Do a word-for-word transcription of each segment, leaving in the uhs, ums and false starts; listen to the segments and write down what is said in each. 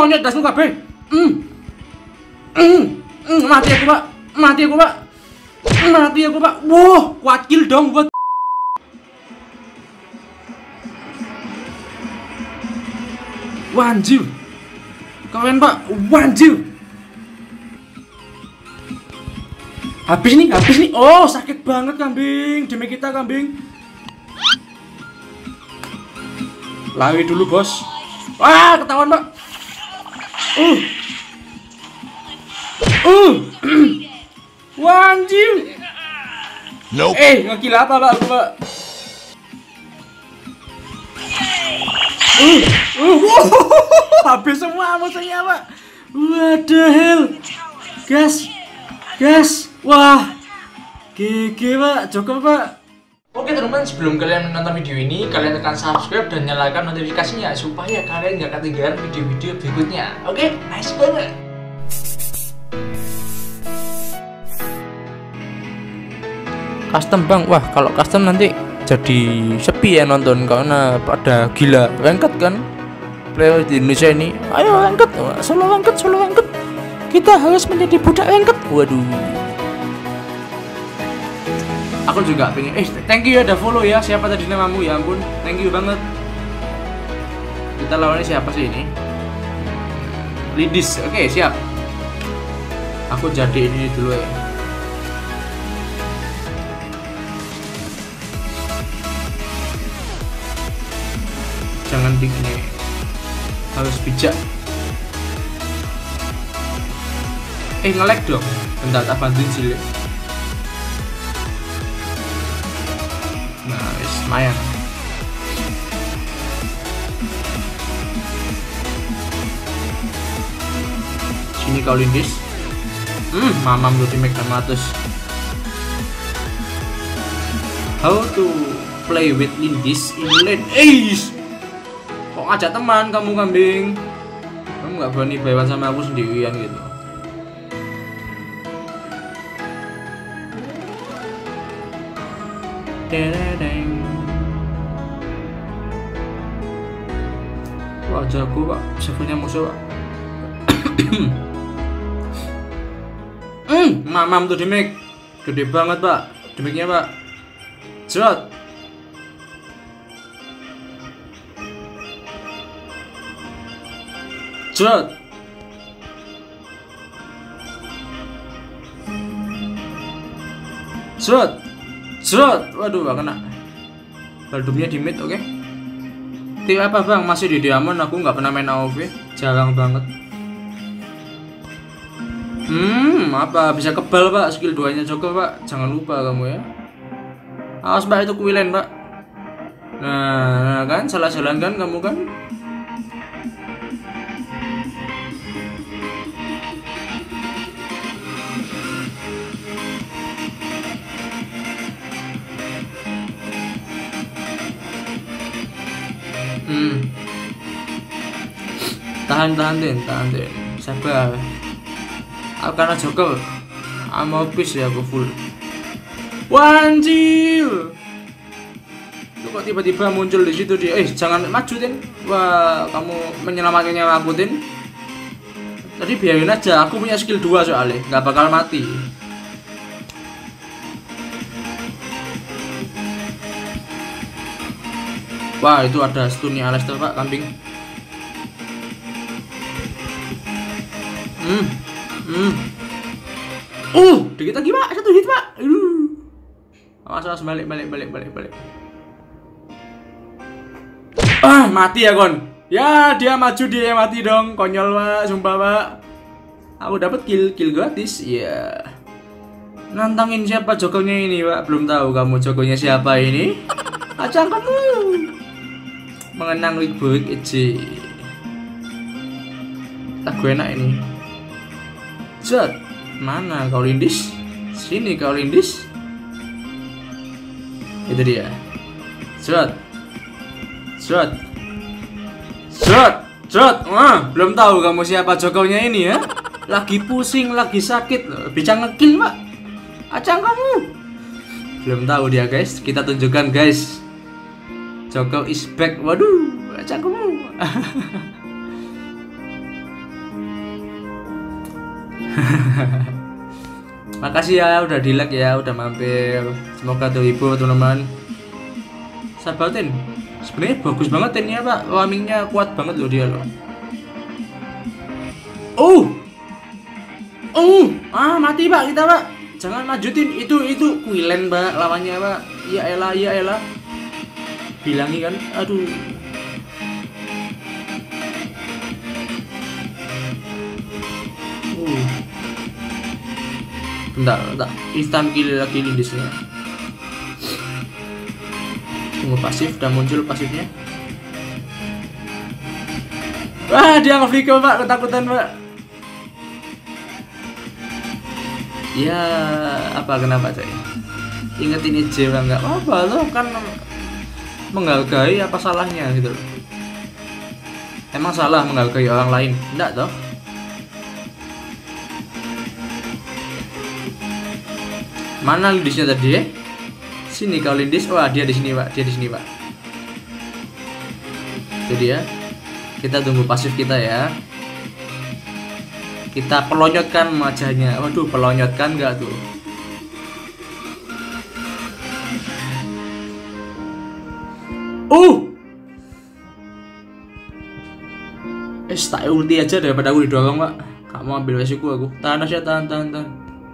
monyet dasmu kabeh. Hmm. Hmm. Hmm. Mati aku, Pak. Mati aku, Pak. Mati aku, Pak. Wah, kuat kill dong gua. Wanjir. Keren, Pak. Wanjir. Habis nih, habis nih. Oh, sakit banget kambing. Demi kita kambing. Lari dulu, Bos. Wah, ketahuan, Pak. Uh. Uh. Wanjir. Nope. Eh, ngekill apa, Pak? Pak. Uh. Uh. Wow. Habis semua musuhnya, Pak. What the hell? Gas. Gas. Wah. G G, Pak. Cukup, Pak. Oke teman-teman, sebelum kalian menonton video ini, kalian tekan subscribe dan nyalakan notifikasinya supaya kalian nggak ketinggalan video-video berikutnya. Oke, nice banget. Custom bang, wah kalau custom nanti jadi sepi ya nonton karena pada gila ranked kan player di Indonesia ini. Ayo ranked, solo ranked, solo ranked. Kita harus menjadi budak ranked. Waduh. Aku juga pengen. Eh, thank you ya udah follow ya. Siapa tadi namamu ya ampun. Thank you banget. Kita lawannya siapa sih ini? Lidis. Oke, siap. Aku jadi ini dulu ya. Jangan begini. Harus bijak. Eh, nge-lag dong. Bentar, tak bantuin sih. Nah, wis lumayan. Sini kau lindis. Hmm, mamam tuh make enam ratus. How to play with lindis in lane? Eh, kok ngajak teman kamu kambing? Kamu nggak berani bayar sama aku sendirian gitu. Wah jago pak, servernya musuh pak. Hmm, mamam tuh demik, gede banget pak, demiknya pak. Cerot. Cerot. Cerot. Cerot, waduh gak kena. Baldumnya di mid, oke okay. Tim apa bang? Masih di diamond, aku nggak pernah main A O V. Jarang banget. Hmm, apa? Bisa kebal pak, skill dua nya Joko pak. Jangan lupa kamu ya. Awas pak, itu kuilen pak. Nah, nah kan, salah jalan kan kamu kan. Hmm. Tahan tahan deh, tahan deh. Sabar. Aku karena Joker. Amo habis ya aku full. Wanjir. Lu kok tiba-tiba muncul di situ dia? Eh, jangan maju Tin. Wah, kamu menyelamatkan nyawa aku Tin. Tadi biarin aja, aku punya skill dua soalnya, nggak bakal mati. Wah, itu ada stunnya Aleister pak, kambing. Hmm, hmm. Uh, dikit lagi pak, satu hit pak. Uh. Awas awas balik balik balik balik balik. Ah, mati ya kon. Ya dia maju dia mati dong, konyol pak, sumpah pak. Aku dapat kill kill gratis, ya. Yeah. Nantangin siapa jokonya ini pak? Belum tahu kamu jokonya siapa ini? Acang kamu. Mengenang Rick Boy aja. Lagu enak ini. Zat, mana kau lindis? Sini kau lindis. Itu dia. Zat. Zat. Zat. Zat. Wah, belum tahu kamu siapa jokonya ini ya? Lagi pusing, lagi sakit. Bisa ngekill, Pak. Acang kamu. Belum tahu dia, guys. Kita tunjukkan, guys. Joko is back. Waduh, acang kamu. Makasih ya udah di like ya, udah mampir. Semoga terhibur teman-teman. Sabatin. Sebenarnya bagus banget tinnya Pak. Warmingnya kuat banget loh dia loh. Oh. Oh, ah mati Pak kita Pak. Jangan lanjutin itu itu Quillen Pak lawannya Pak. Ya elah ya elah. Bilangi kan. Aduh. Uh. Bentar, bentar. Instant kill lagi lindisnya. Tunggu pasif, udah muncul pasifnya. Wah, dia nge-flicker Pak, ketakutan Pak. Ya, apa kenapa coy? Ingat ini Jewa nggak apa loh, kan menghargai, apa salahnya gitu loh. Emang salah menghargai orang lain? Enggak toh? Mana lindisnya tadi ya? Sini kau lindis. Wah, dia di sini Pak, dia di sini Pak. Itu dia. Kita tunggu pasif kita ya. Kita pelonyotkan wajahnya. Waduh, pelonyotkan nggak tuh? Uh. Eh, tak ulti aja daripada aku didorong Pak. Kamu ambil resiko aku. Tahan aja, tahan, tahan, tahan.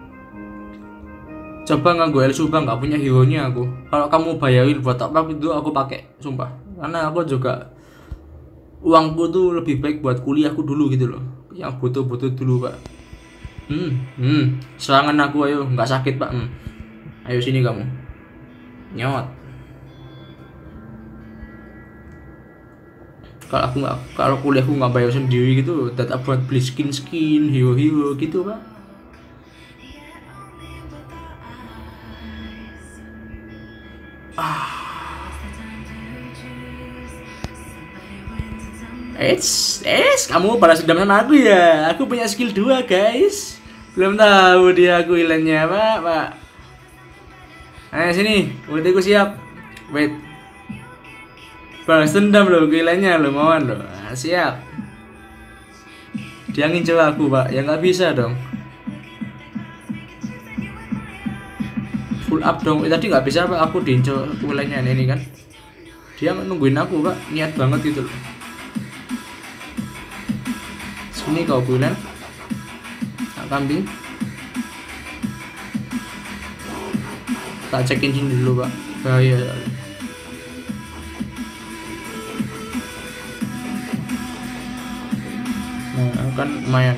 Coba nganggo El Subang, nggak punya hero nya aku. Kalau kamu bayarin buat top up itu aku pakai, sumpah. Karena aku juga uangku tuh lebih baik buat kuliahku dulu gitu loh. Yang butuh-butuh dulu Pak. Hmm, hmm. Serangan aku ayo, nggak sakit Pak. Hmm. Ayo sini kamu. Nyot. Kalau aku nggak, kalau kuliahku nggak bayar sendiri gitu, tetap buat beli skin-skin, hero-hero gitu Pak. Eits, es, kamu balas dendam sama aku ya? Aku punya skill dua guys. Belum tahu dia aku ilannya Pak, Pak. Ayo sini, ultiku siap. Wait. Balas dendam loh, ilannya lo, mauan lo. Nah, siap. Dia ngincer aku Pak, ya nggak bisa dong. Full up dong, eh, tadi nggak bisa Pak, aku diincer ilannya ini kan. Dia nungguin aku Pak, niat banget gitu loh. Ini kau bulan kambing. Tak cek engine dulu Pak, bahaya. Nah kan lumayan.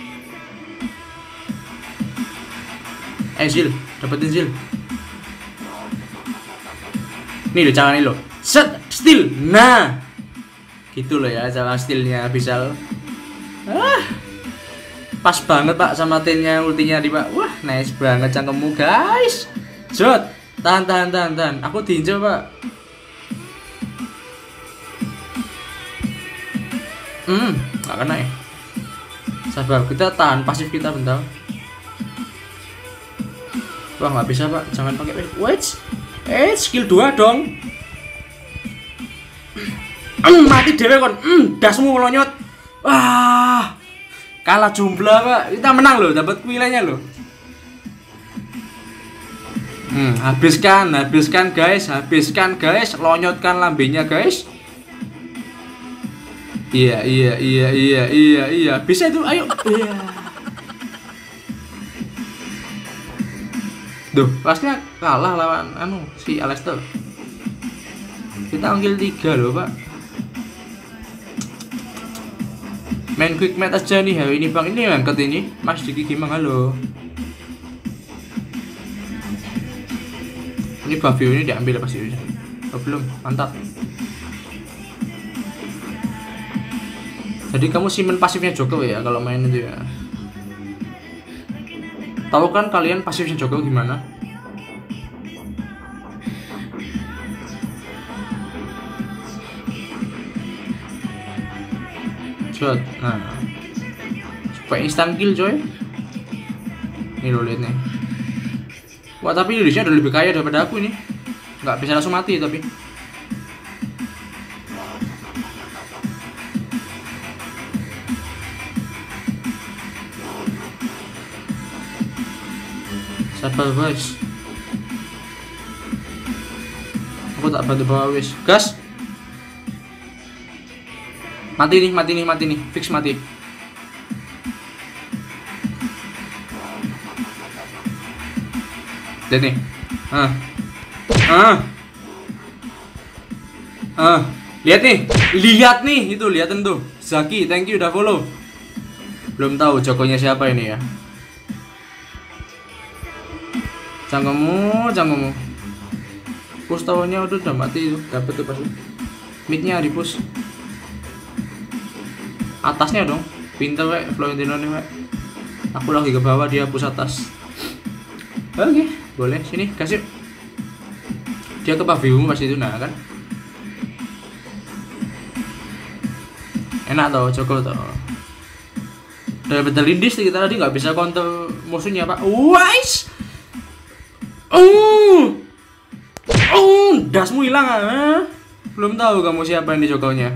Eh Zil, dapetin Zil. Nih lo cara nih lo, set steal. Nah gitu loh ya cara stealnya bisa. Ah, pas banget Pak sama tinnya ultinya di Pak. Wah, nice banget cangkemmu guys. Jod, tahan tahan tahan tahan. Aku diinjak Pak. Hmm, nggak kena ya. Sabar, kita tahan pasif kita bentar. Wah, nggak bisa Pak. Jangan pakai wait. Eh, skill dua dong. Mm, mati dewe kon. Mm, dasmu melonyot. Wah, kalah jumlah Pak. Kita menang loh, dapat wilayahnya loh. Hmm, habiskan, habiskan guys, habiskan guys, lonyotkan lambenya guys. Iya, iya, iya, iya, iya, iya, bisa itu, ayo. Iya. Duh, pasnya kalah lawan anu si Alester. Kita ambil tiga loh Pak. Main quick match aja nih hari ini Bang. Ini angkat ini Mas Diki gimana halo. Ini buff ini diambil pasti ini. Oh, belum, mantap. Jadi kamu simpen pasifnya Joko ya kalau main itu ya. Tahu kan kalian pasifnya Joko gimana? Shot. Nah, supaya instant kill coy. Ini lo lihat nih. Wah tapi Indonesia udah lebih kaya daripada aku ini. Nggak bisa langsung mati tapi. Sabar guys. Aku tak bantu bawa wis. Gas. Mati nih, mati nih, mati nih. Fix mati. Lihat nih. Ah. Ah. Ah. Lihat nih. Lihat nih, itu lihatin tuh. Zaki, thank you udah follow. Belum tahu Jokonya siapa ini ya. Cangkemmu, cangkemmu. Push towernya udah udah mati itu. Dapet tuh pasti. Midnya di push. Atasnya dong. Pinter wek, Florentino nih wek. Aku lagi ke bawah, dia push atas. Oke, okay, boleh. Sini, kasih. Dia ke pavilion pasti itu nah kan. Enak tau, Joko tau. Udah betul lindis kita tadi nggak bisa counter musuhnya pak. Wais. Oh, oh, dasmu hilang ah. Belum tahu kamu siapa ini Jokonya.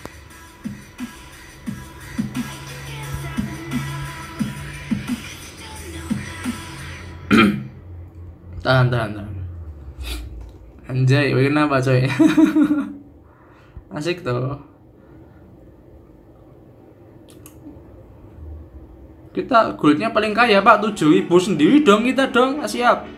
Tahan, tahan, tahan. Anjay, kenapa coy? Asik tuh. Kita goldnya paling kaya pak, tujuh ribu sendiri dong kita dong. Siap.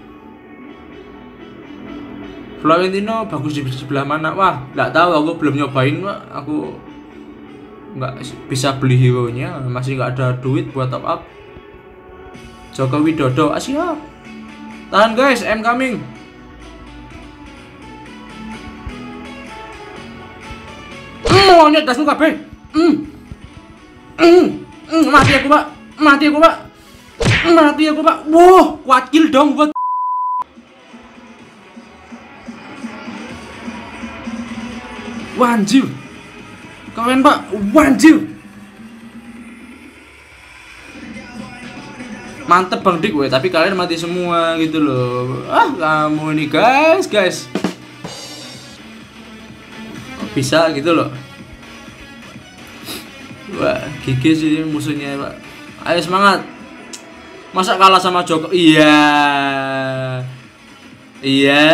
Florentino bagus di sebelah mana? Wah, nggak tahu, aku belum nyobain pak. Aku nggak bisa beli hero nya, masih nggak ada duit buat top up. Joko Widodo, ah, siap. Tahan guys, I'm coming. Oh, nyet dasmu kabeh. Hmm. Hmm. Hmm, mati aku, Pak. Mati aku, Pak. Mati aku, Pak. Wow, kuat kill dong buat. Wanjir. Keren, Pak. Wanjir. Mantep Bang Dik, we. Tapi kalian mati semua gitu loh. Ah, kamu nih guys, guys. Bisa gitu loh. Wah, gigi sih musuhnya, Pak. Ayo semangat. Masa kalah sama Joko? Iya. Iya.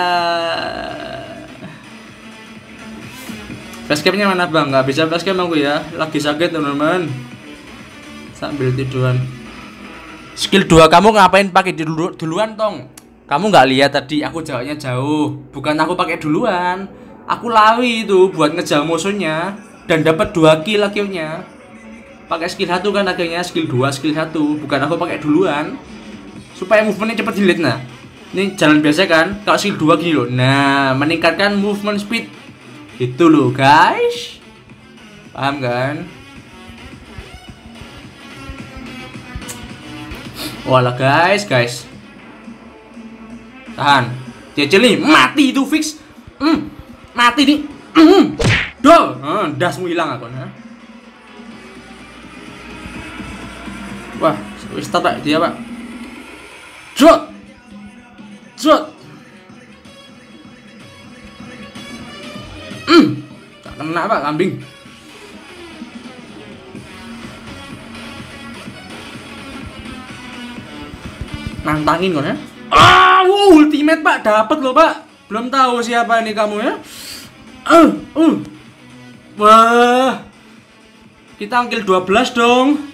Facecam-nya mana, Bang? Nggak bisa facecam aku ya. Lagi sakit, teman-teman. Sambil tiduran. Skill dua kamu ngapain pakai dulu duluan tong? Kamu nggak lihat tadi aku jaraknya jauh. Bukan aku pakai duluan. Aku lari itu buat ngejar musuhnya dan dapat dua kill akhirnya. Pakai skill satu kan akhirnya skill dua, skill satu. Bukan aku pakai duluan. Supaya movementnya cepat dilihat nah. Ini jalan biasa kan? Kalau skill dua gini loh. Nah, meningkatkan movement speed. Itu loh, guys. Paham kan? Walah guys, guys. Tahan. Dia nih mati itu fix. Mm, mati nih. Mm, dol. Ah, dasmu hilang aku nah. Wah, wis start dia, Pak. Jot. Jot. Mm. Tak kena, Pak, kambing. Nantangin kan ya? Ah, wow, ultimate Pak, dapat loh Pak. Belum tahu siapa ini kamu ya? Uh, uh. Wah, kita angkil dua belas dong.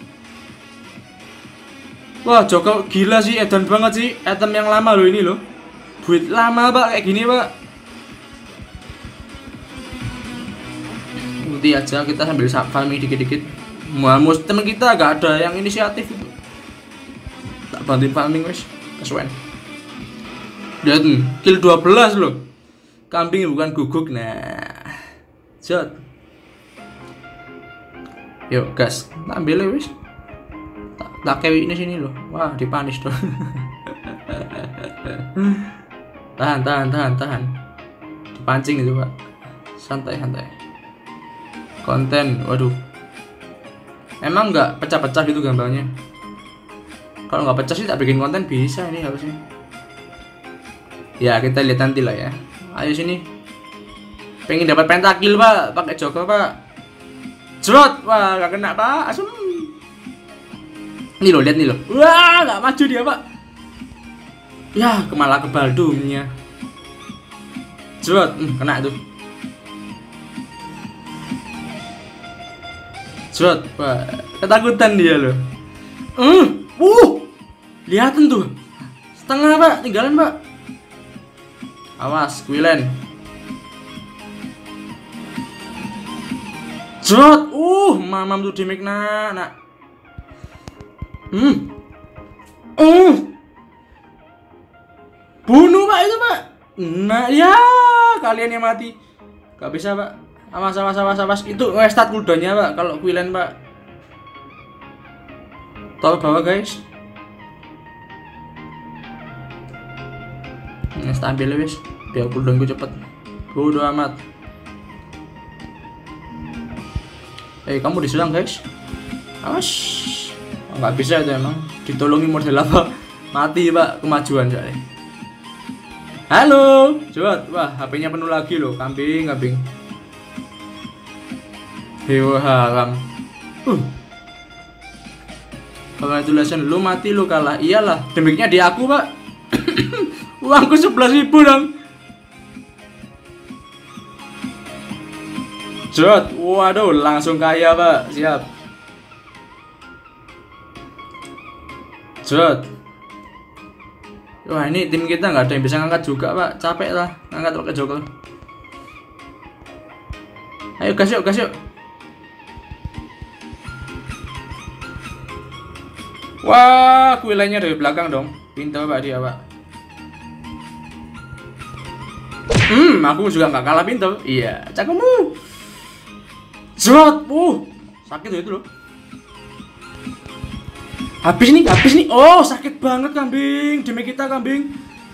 Wah, Joko gila sih, edan banget sih. Item yang lama loh ini loh. Buit lama Pak, kayak gini Pak. Ulti aja, kita sambil farming dikit-dikit. Mus temen kita gak ada yang inisiatif itu. Tak bantuin farming wes, kesuwen. Lihat nih, kill dua belas loh. Kambing bukan guguk. Nah, jod. Yuk gas, ambil wes. Tak, tak kewi ini sini loh. Wah, dipanis dong. Tahan, tahan, tahan, tahan. Dipancing itu Pak. Santai, santai. Konten, waduh. Emang nggak pecah-pecah gitu gambarnya? Kalau nggak pecah sih tak bikin konten bisa ini harusnya. Ya kita lihat nanti lah ya. Ayo sini. Pengen dapat pentakill Pak, pakai Joko Pak. Jerot, wah nggak kena Pak. Asum. Nih lo lihat nih lo. Wah nggak maju dia Pak. Ya, kemalah kebal dumnya. Jrot, hmm, kena itu. Jrot, wah, ketakutan dia loh. Hmm, uh, lihatin tuh. Setengah pak, tinggalan pak. Awas, Quillen. Jrot, uh, mamam tuh dimik nak, nak. Hmm, uh, bunuh pak itu pak. Nah ya, kalian yang mati. Gak bisa pak. Awas, awas, awas, awas. Itu nge-start cooldownnya pak. Kalau Quillen pak. Tahu bawah guys. Ini stabil wis. Biar cooldownku cepet. Bodoh amat. Eh kamu diserang guys. Awas. Nggak bisa itu emang. Ditolongi model apa? Mati pak kemajuan soalnya. Halo, Jrot. Wah, H P-nya penuh lagi loh. Kambing, kambing. Hewa haram. Uh. Congratulations, lu mati lu kalah. Iyalah, demiknya di aku, Pak. Uangku sebelas ribu dong. Jrot. Waduh, langsung kaya, Pak. Siap. Jrot. Wah ini tim kita nggak ada yang bisa ngangkat juga pak, capek lah ngangkat pakai jokol. Ayo gas yuk, gas yuk. Wah, Quillennya dari belakang dong, pintar pak dia pak. Hmm, aku juga nggak kalah pintar. Iya, cakemu. Jrot, uh, sakit itu loh. Habis nih, habis nih. Oh, sakit banget kambing. Demi kita kambing.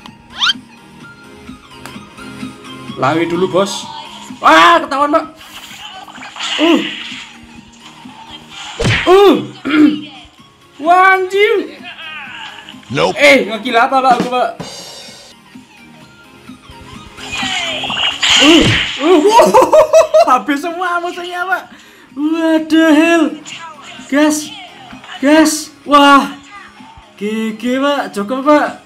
Lari dulu, bos. Wah, ketahuan, Pak. Uh. Uh. Wah, anjing. Nope. Eh, ngegila apa, Pak? Aku, Pak. Uh. Uh. Wow. Habis semua musuhnya, Pak. What the hell? Gas. Gas. Wah, gigi pak, Joko pak,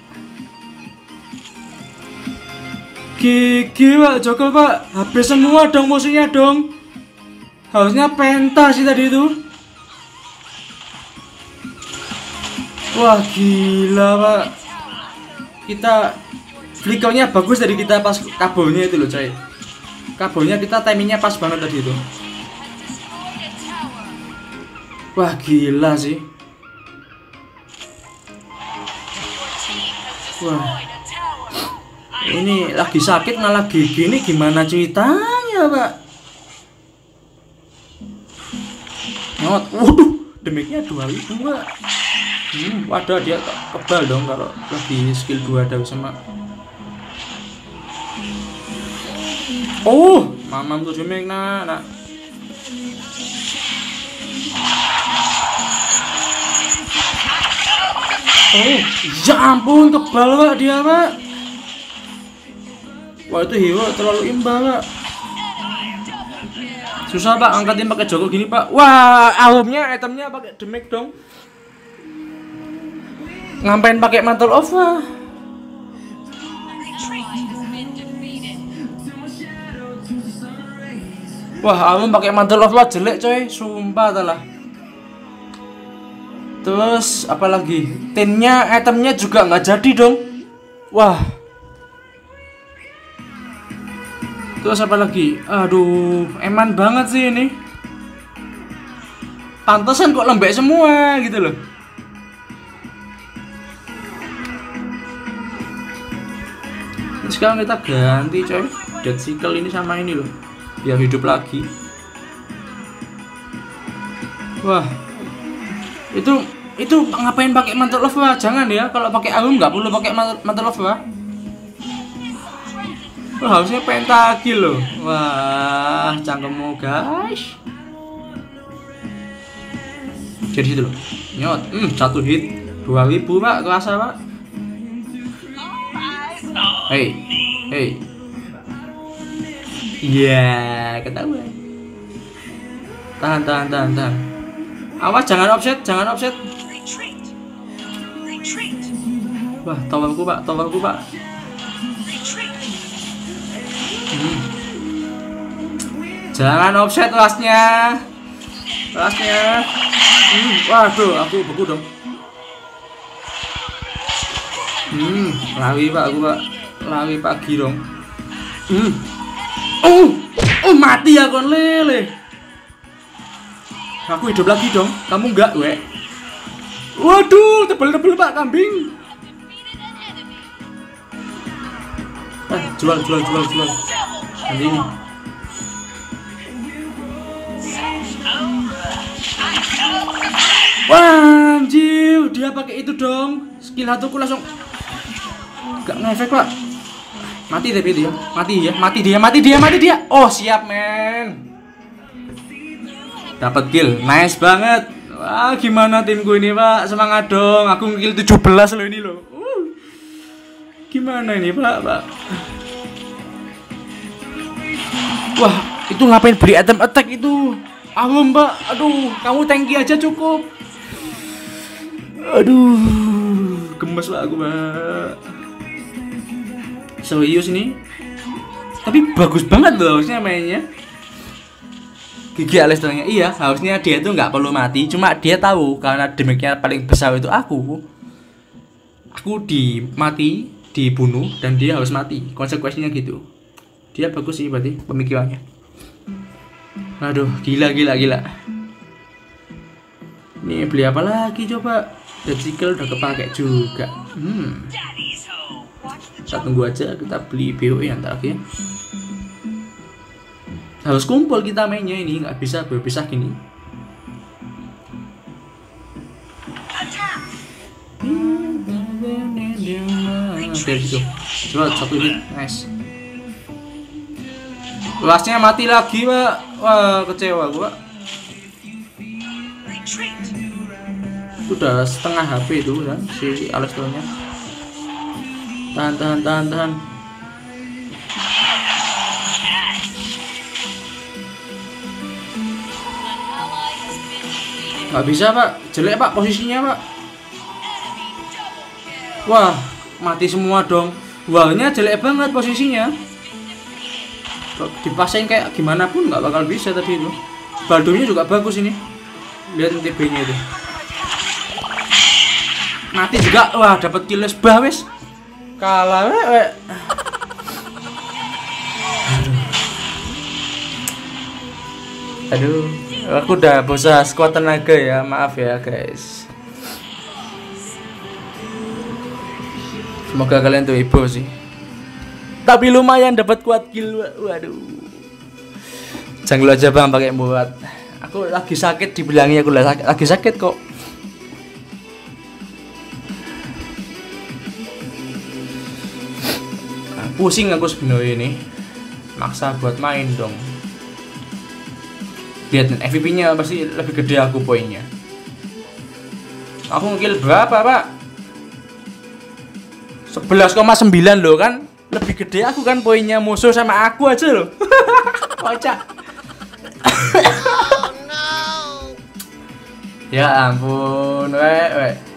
gigi pak, Joko pak, habis semua dong musuhnya dong. Harusnya penta sih tadi itu. Wah gila pak, kita flickernya bagus dari kita pas kabelnya itu loh coy. Kabelnya kita timingnya pas banget tadi itu. Wah gila sih. Wah, ini lagi sakit malah gigi ini gimana ceritanya pak? Nyot, waduh, demiknya dua ribu pak. Hmm, waduh dia kebal dong kalau lagi skill dua ada sama. Oh, mamam tuh demik nak, nak. Oh, ya ampun kebal pak dia pak. Wah itu hero terlalu imbang pak. Susah pak angkatin pakai joko gini pak. Wah albumnya itemnya pakai demik dong. Ngapain pakai mantle of pak? Wah album pakai mantle of pak jelek coy, sumpah telah. Terus apalagi tinnya itemnya juga nggak jadi dong. Wah. Terus apa lagi? Aduh, eman banget sih ini. Pantesan kok lembek semua gitu loh. Sekarang kita ganti coy, Dead Cycle ini sama ini loh, biar hidup lagi. Wah. Itu itu ngapain pakai mantle of wah? Jangan ya, kalau pakai album nggak perlu pakai mantle of wah. Wah, harusnya pentakil loh. Wah, cangkemmu guys. Jadi situ loh. Nyot, hmm, satu hit dua ribu pak, kerasa pak. Hey, hey. Iya, yeah, ketahuan. Tahan, tahan, tahan, tahan. Awas jangan offset, jangan offset. Wah, towerku pak, towerku pak. Hmm. Jangan offset lasnya, lasnya. Hmm. Waduh, aku beku dong. Hmm, lawi pak, aku pak, lawi pagi dong. Hmm. Oh, oh mati ya kon lele. Aku hidup lagi dong, kamu enggak, we? Waduh, tebel-tebel pak kambing. Eh, jual, jual, jual, jual. Nanti ini. Wah, anjir, dia pakai itu dong. Skill satuku langsung gak ngefek pak. Mati tapi dia, mati ya, mati dia, mati dia, mati dia. Oh siap men. Dapat kill, nice banget. Wah gimana timku ini pak, semangat dong. Aku ngekill tujuh belas loh ini loh. Uh. Gimana ini pak, pak. Wah itu ngapain beri item attack itu? Awam mbak, aduh kamu tanki aja cukup. Aduh gemes lah aku mbak. Serius nih. Tapi bagus banget loh harusnya mainnya. Gigi Alistarnya iya, harusnya dia itu nggak perlu mati, cuma dia tahu karena damage-nya paling besar itu aku. Aku di mati, dibunuh dan dia harus mati. Konsekuensinya gitu. Dia bagus sih berarti pemikirannya. Aduh, gila gila gila. Nih beli apa lagi coba? Deadsicle udah kepake juga. Hmm. Kita tunggu aja, kita beli B O E yang terakhir. Harus kumpul kita mainnya ini, nggak bisa berpisah gini. Dari situ, coba satu hit, nice. Lasnya mati lagi pak, wah kecewa gua. Itu udah setengah H P itu kan si Alistarnya. Tahan tahan tahan tahan. Gak bisa pak, jelek pak posisinya pak. Wah mati semua dong. Wahnya jelek banget posisinya. Dipasain kayak gimana pun nggak bakal bisa tadi itu. Baldonya juga bagus ini. Lihat T B nya itu. Mati juga. Wah dapat kill sebah wes. Kalah we, we. Aduh. Aku udah bosan squad tenaga ya, maaf ya guys. Semoga kalian tuh heboh sih. Tapi lumayan dapat kuat kill, waduh. Jangan aja bang pakai buat. Aku lagi sakit dibilangnya aku lagi, lagi sakit kok. Pusing aku sebenarnya ini. Maksa buat main dong. Lihat F V P-nya pasti lebih gede aku poinnya. Aku ngekill berapa, Pak? sebelas koma sembilan loh kan. Lebih gede aku kan poinnya musuh sama aku aja loh. Kocak. Oh, no. Ya ampun, weh, weh.